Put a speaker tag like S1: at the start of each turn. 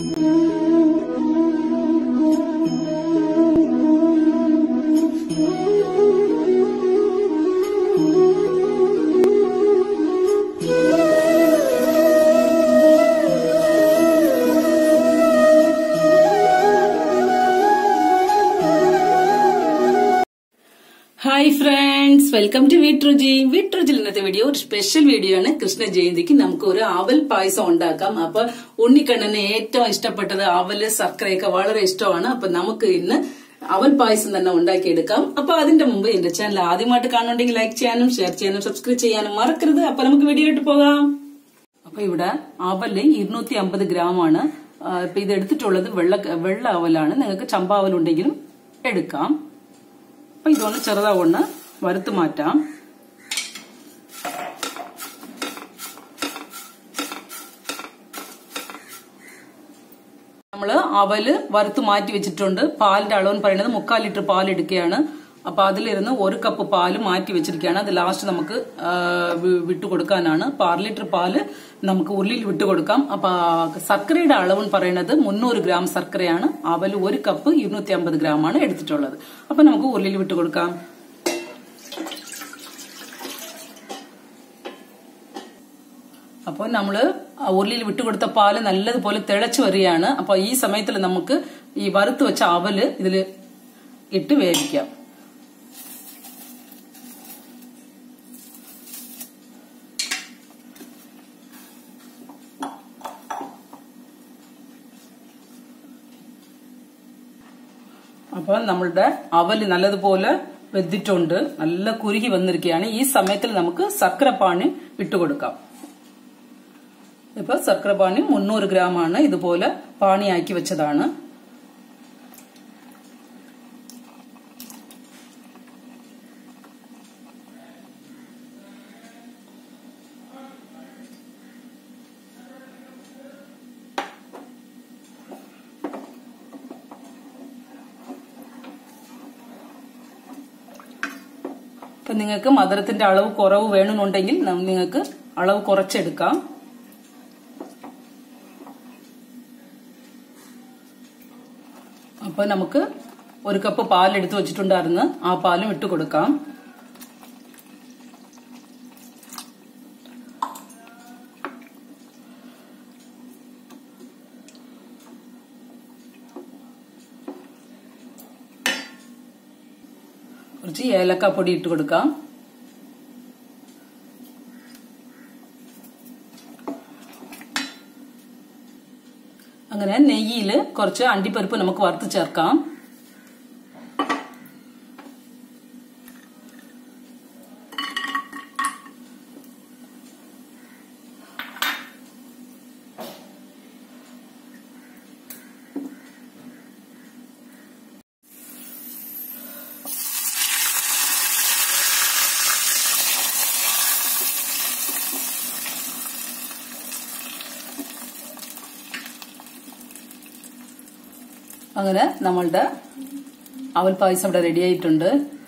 S1: Hi friends, welcome to Veetturuchi. വീട്ടുരുചിയിൽ ഇന്നത്തെ video ഒരു സ്പെഷ്യൽ വീഡിയോ ആണ്. കൃഷ്ണ ജയന്തിക്ക് നമുക്ക് ഒരു അവൽ പായസം ഉണ്ടാക്കാം. അപ്പൊ ഉണ്ണിക്കണ്ണന് ഏറ്റവും ഇഷ്ടപ്പെട്ടത് അവല് ശർക്കരയൊക്കെ വളരെ ഇഷ്ടമാണ്. അപ്പൊ നമുക്ക് ഇന്ന് അവൽ പായസം തന്നെ ഉണ്ടാക്കിയെടുക്കാം. അപ്പൊ അതിന്റെ മുമ്പ് എന്റെ ചാനൽ ആദ്യമായിട്ട് കാണുന്നുണ്ടെങ്കിൽ ലൈക്ക് ചെയ്യാനും ഷെയർ ചെയ്യാനും സബ്സ്ക്രൈബ് ചെയ്യാനും മറക്കരുത്. അപ്പൊ നമുക്ക് വീഡിയോയിലോട്ട് പോകാം. അപ്പൊ ഇവിടെ അവല് 250 ഗ്രാമാണ്. ഇപ്പൊ ഇത് എടുത്തിട്ടുള്ളത് വെള്ള അവലാണ്. നിങ്ങൾക്ക് ചമ്പാവൽ ഉണ്ടെങ്കിലും എടുക്കാം. അപ്പൊ ഇതൊന്ന് ചെറുതാവൊന്ന് വറുത്ത് മാറ്റാം. നമ്മള് അവല് വറുത്ത് മാറ്റി വെച്ചിട്ടുണ്ട്. പാലിന്റെ അളവെന്ന് പറയുന്നത് 3/4 ലിറ്റർ പാൽ എടുക്കുകയാണ്. അപ്പൊ അതിലിരുന്ന് 1 കപ്പ് പാല് മാറ്റി വെച്ചിരിക്കുകയാണ്. അത് ലാസ്റ്റ് നമുക്ക് വിട്ടുകൊടുക്കാനാണ്. 6 ലിറ്റർ പാല് നമുക്ക് ഉരുളിയിൽ വിട്ടുകൊടുക്കാം. അപ്പൊ ശർക്കരയുടെ അളവെന്ന് പറയുന്നത് 300 ഗ്രാം ശർക്കരയാണ്. അവല് 1 കപ്പ് 250 ഗ്രാമാണ് എടുത്തിട്ടുള്ളത്. അപ്പൊ നമുക്ക് ഉരുളിയിൽ വിട്ടുകൊടുക്കാം. അപ്പോൾ നമ്മള് ഉരുളിയിൽ വിട്ടുകൊടുത്ത പാല് നല്ലതുപോലെ തിളച്ചു വരികയാണ്. അപ്പൊ ഈ സമയത്തിൽ നമുക്ക് ഈ വറുത്ത് വെച്ച അവല് ഇതിൽ ഇട്ട് വേവിക്കാം. അപ്പൊ നമ്മളുടെ അവല് നല്ലതുപോലെ വെന്തിട്ടുണ്ട്, നല്ല കുരുകി വന്നിരിക്കുകയാണ്. ഈ സമയത്തിൽ നമുക്ക് ശർക്കരപ്പാനി ഇട്ടുകൊടുക്കാം. ഇപ്പൊ ശർക്കരപ്പാനി 300 ഗ്രാമാണ്. ഇതുപോലെ പാനിയാക്കി വെച്ചതാണ്. ഇപ്പൊ നിങ്ങൾക്ക് മധുരത്തിന്റെ അളവ് കുറവ് വേണമെന്നുണ്ടെങ്കിൽ നിങ്ങൾക്ക് അളവ് കുറച്ചെടുക്കാം. അപ്പൊ നമുക്ക് 1 കപ്പ് പാൽ എടുത്തു വെച്ചിട്ടുണ്ടായിരുന്നു. ആ പാലും ഇട്ട് കൊടുക്കാം. കുറച്ച് ഏലക്കാപ്പൊടി ഇട്ട് കൊടുക്കാം. അങ്ങനെ നെയ്യില് കുറച്ച് അണ്ടിപ്പരിപ്പ് നമുക്ക് വറുത്ത് ചേർക്കാം. അങ്ങനെ നമ്മളുടെ അവൽ പായസം ഇവിടെ റെഡി ആയിട്ടുണ്ട്.